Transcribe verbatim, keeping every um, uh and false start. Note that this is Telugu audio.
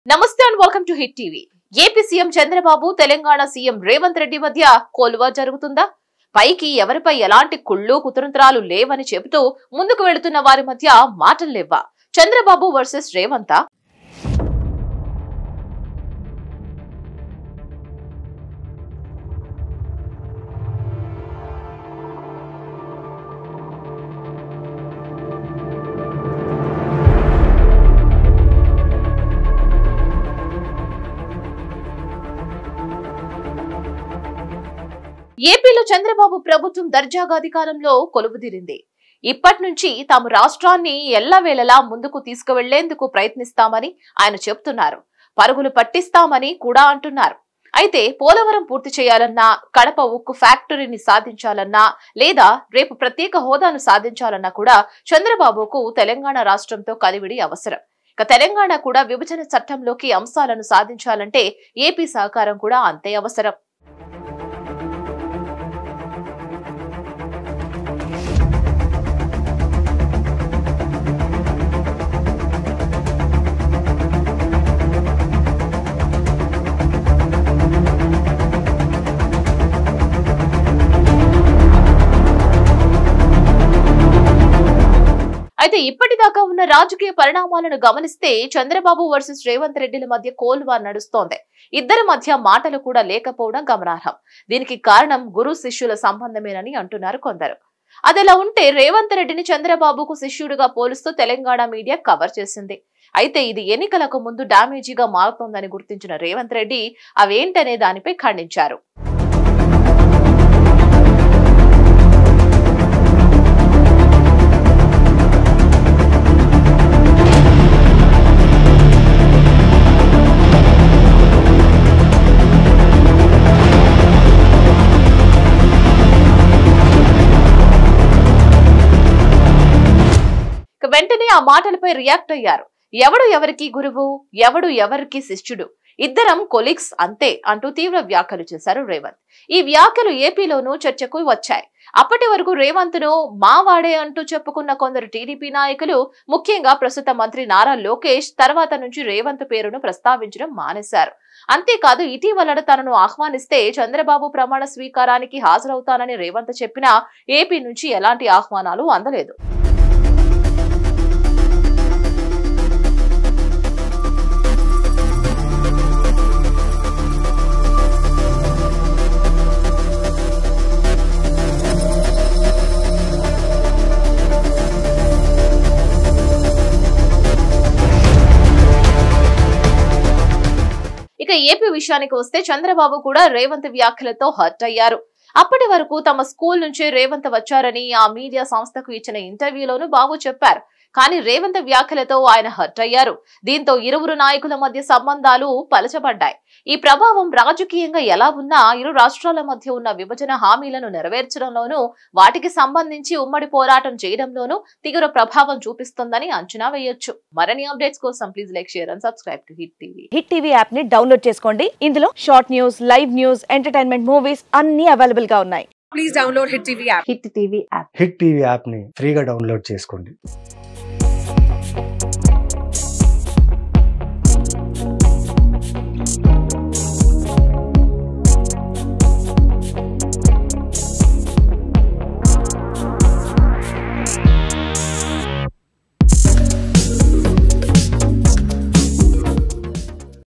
నమస్తే and welcome to Hit TV. AP CM Chandrababu Telangana CM Revanth Reddy మధ్య కోల్వా జరుగుతుందా? పైకి ఎవరిపై ఎలాంటి కుళ్ళు కుతంత్రాలు లేవని చెబుతూ ముందుకు వెళుతున్న వారి మధ్య మాటలు లేవా? చంద్రబాబు వర్సెస్ రేవంతా? ఏపీలో చంద్రబాబు ప్రభుత్వం దర్జాగా అధికారంలో కొలువుదీరింది. ఇప్పటి నుంచి తాము రాష్ట్రాన్ని ఎల్లవేళలా ముందుకు తీసుకువెళ్లేందుకు ప్రయత్నిస్తామని ఆయన చెబుతున్నారు. పరుగులు పట్టిస్తామని కూడా అంటున్నారు. అయితే పోలవరం పూర్తి చేయాలన్నా, కడప ఉక్కు ఫ్యాక్టరీని సాధించాలన్నా, లేదా రేపు ప్రత్యేక హోదాను సాధించాలన్నా కూడా చంద్రబాబుకు తెలంగాణ రాష్ట్రంతో కలివిడి అవసరం. ఇక తెలంగాణ కూడా విభజన చట్టంలోకి అంశాలను సాధించాలంటే ఏపీ సహకారం కూడా అంతే అవసరం. అయితే ఇప్పటిదాకా ఉన్న రాజకీయ పరిణామాలను గమనిస్తే చంద్రబాబు వర్సెస్ రేవంత్ రెడ్డిల మధ్య కోల్వా నడుస్తోంది. ఇద్దరి మధ్య మాటలు కూడా లేకపోవడం గమనార్హం. దీనికి కారణం గురు శిష్యుల సంబంధమేనని అంటున్నారు కొందరు. అదిలా ఉంటే రేవంత్ రెడ్డిని చంద్రబాబుకు శిష్యుడిగా పోలుస్తూ తెలంగాణ మీడియా కవర్ చేసింది. అయితే ఇది ఎన్నికలకు ముందు డామేజీగా మారుతోందని గుర్తించిన రేవంత్ రెడ్డి అవేంటనే దానిపై ఖండించారు. వెంటనే ఆ మాటలపై రియాక్ట్ అయ్యారు. ఎవడు ఎవరికి గురువు, ఎవడు ఎవరికి శిష్యుడు, ఇద్దరం కొలీగ్స్ అంతే అంటూ తీవ్ర వ్యాఖ్యలు చేశారు రేవంత్. ఈ వ్యాఖ్యలు ఏపీలోనూ చర్చకు వచ్చాయి. అప్పటి వరకు రేవంత్ ను మావాడే అంటూ చెప్పుకున్న కొందరు టీడీపీ నాయకులు, ముఖ్యంగా ప్రస్తుత మంత్రి నారా లోకేష్ తర్వాత నుంచి రేవంత్ పేరును ప్రస్తావించడం మానేశారు. అంతేకాదు ఇటీవల తనను ఆహ్వానిస్తే చంద్రబాబు ప్రమాణ స్వీకారానికి హాజరవుతానని రేవంత్ చెప్పినా ఏపీ నుంచి ఎలాంటి ఆహ్వానాలు అందలేదు. ఇక ఏపీ విషయానికి వస్తే చంద్రబాబు కూడా రేవంత్ వ్యాఖ్యలతో హర్ట్ అయ్యారు. అప్పటి వరకు తమ స్కూల్ నుంచే రేవంత్ వచ్చారని ఆ మీడియా సంస్థకు ఇచ్చిన ఇంటర్వ్యూలోనూ బాబు చెప్పారు. కానీ రేవంత్ వ్యాఖ్యలతో ఆయన హర్ట్ అయ్యారు. దీంతో ఇరువురు నాయకుల మధ్య సంబంధాలు పలచబడ్డాయి. ఈ ప్రభావం రాజకీయంగా ఎలా ఉన్నా ఇరు రాష్ట్రాల మధ్య ఉన్న విభజన హామీలను నెరవేర్చడంలోనూ, వాటికి సంబంధించి ఉమ్మడి పోరాటం చేయడంలోనూ తీవ్ర ప్రభావం చూపిస్తుందని అంచనా వేయొచ్చు. మరిన్ని అప్డేట్స్ కోసం please like, share and subscribe to Hit TV. Hit TV app ని డౌన్లోడ్ చేసుకోండి. ఇందులో short news, live news, entertainment movies అన్ని అవైలబుల్ గా ఉన్నాయి. Please download Hit T V app. Hit TV app Hit TV app ని ఫ్రీగా డౌన్లోడ్ చేసుకోండి.